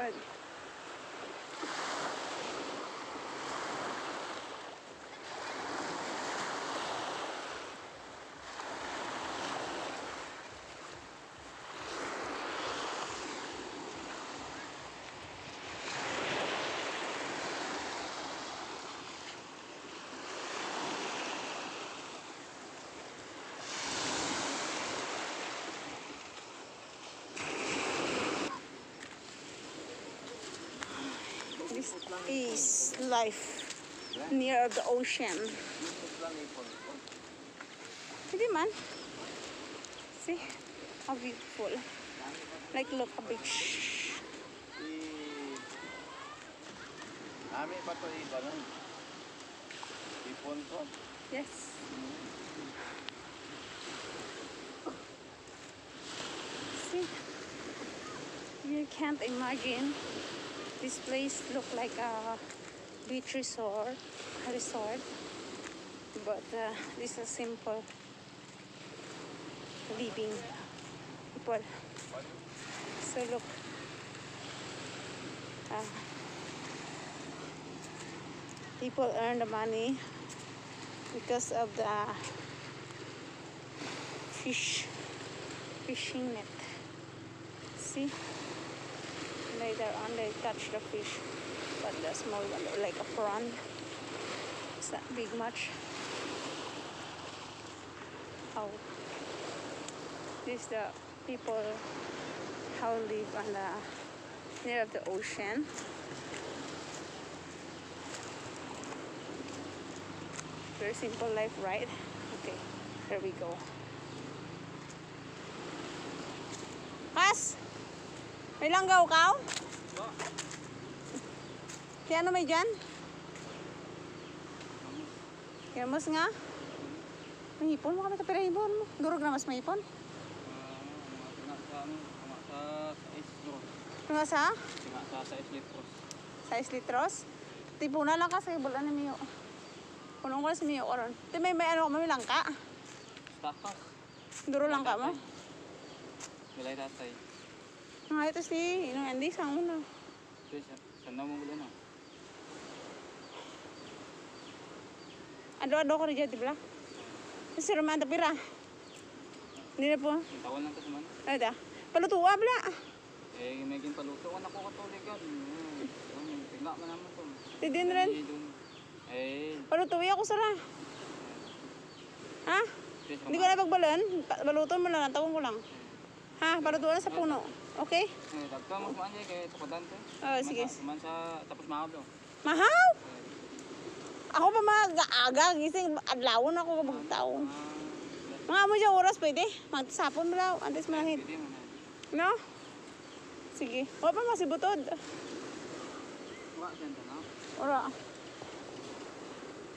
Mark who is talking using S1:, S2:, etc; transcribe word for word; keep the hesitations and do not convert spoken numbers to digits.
S1: God. This is life near the ocean. Hindi man. See how beautiful. Like look a beach.
S2: Amin pa to iba nun. Ipon to.
S1: Yes. See, you can't imagine. This place look like a beach resort, a resort, but uh, this is simple living people. So look, uh, people earn the money because of the fish, fishing net. See? Later on they catch the fish, but the small one like a prawn. It's not big much. How this the people how live on the near of the ocean. Very simple life, right? Okay, there we go. Pas! May langgaw ka? Kaya ano may dyan? Kaya mas nga? May hipon mo kami kapira hipon mo. Durog na mas may hipon. Nga sa?
S2: Nga sa sais litros.
S1: sais litros? Tipo na lang ka sa ibulan ni Mio. Punong ko na si Mio karon. Di may may ano kami langka.
S2: Stakas.
S1: Duro lang ka mo?
S2: Bilay tatay.
S1: Nga ito si Inong Andy, saan mo na?
S2: Sana mo gulo na.
S1: Ado-ado ko rin dyan, di ba? Si Romanda pira. Hindi na po.
S2: Tawan lang ka naman.
S1: Ay da. Palutuwa bala.
S2: Eh, may ginpaluto ko na ko katuligan. Tigla man naman to.
S1: Tidin rin.
S2: Eh.
S1: Palutuwi ako sara. Ha? Hindi ko na pagbalon. Baluton mo lang, tawon ko lang. Ha? Palutuan sa puno. Okay?
S2: Eh, dagka mo kumaan niya kay tukadan to.
S1: Oh, sige.
S2: Kumaan sa tapos mahab daw.
S1: Mahaw? Ako pa mag-aga, gising, adlawon ako kabag tao. Mga mo dyan oras pwede, magsapon mo daw, antes malahit. No? Sige, wala pa masibutod.
S2: Wala, ganda na.
S1: Ora.